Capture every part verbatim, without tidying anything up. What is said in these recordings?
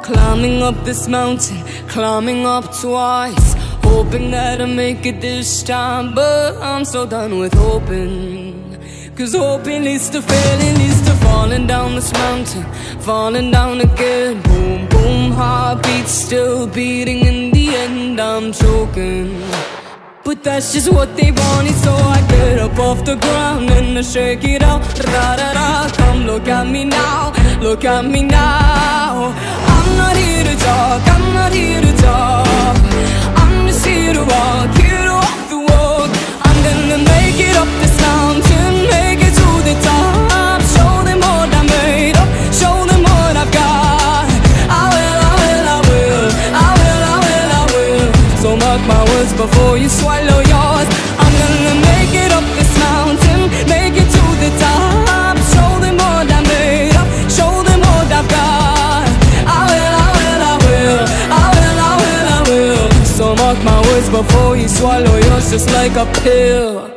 Climbing up this mountain, climbing up twice, hoping that I make it this time, but I'm so done with hoping. Cause hoping leads to failing, leads to falling down this mountain, falling down again. Boom, boom, heartbeats still beating. In the end I'm choking, but that's just what they wanted. So I get up off the ground and I shake it out. Ra-da-da, come look at me now, look at me now. I'm not here to talk, I'm not here to talk. I'm just here to walk, here to walk the walk. I'm gonna make it up this mountain, make it to the top. Show them what I made up, show them what I've got. I will, I will, I will, I will, I will, I will. So mark my words before you swallow yours. I'm gonna make it up this mountain, make it to the top. Show them what I made up, show them what I've got. I will, I will, I will, I will, I will, I will. So mark my words before you swallow yours, just like a pill.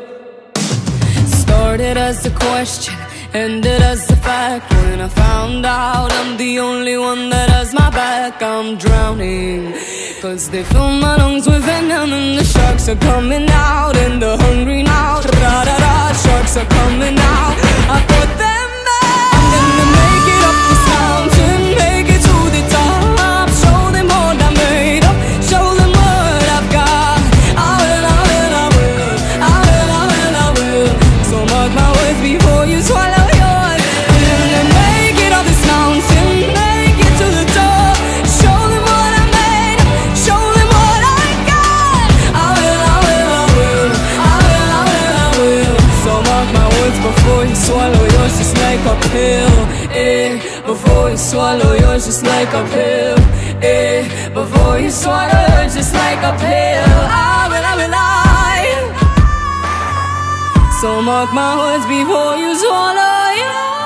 Started as a question, ended as a fact. When I found out I'm the only one that has my back, I'm drowning. Cause they fill my lungs with venom and the sharks are coming out. And the hungry now, ra-da-da, sharks are coming out. I put them back. I'm gonna make it up this mountain, make it to the top. Show them what I made up, show them what I've got. I will, I will, I will, I will, I will, I will. So mark my words before you swallow yours. I'm gonna make it up this mountain, make it to the top. Show them what I made up, show them what I got. I will, I will, I will, I will, I will, I will. So mark my words before you swallow yours, just like a pill. Eh, before you swallow yours, just like a pill. Eh, before you swallow yours, just like a pill. I will, I will, I. So mark my words before you swallow yours.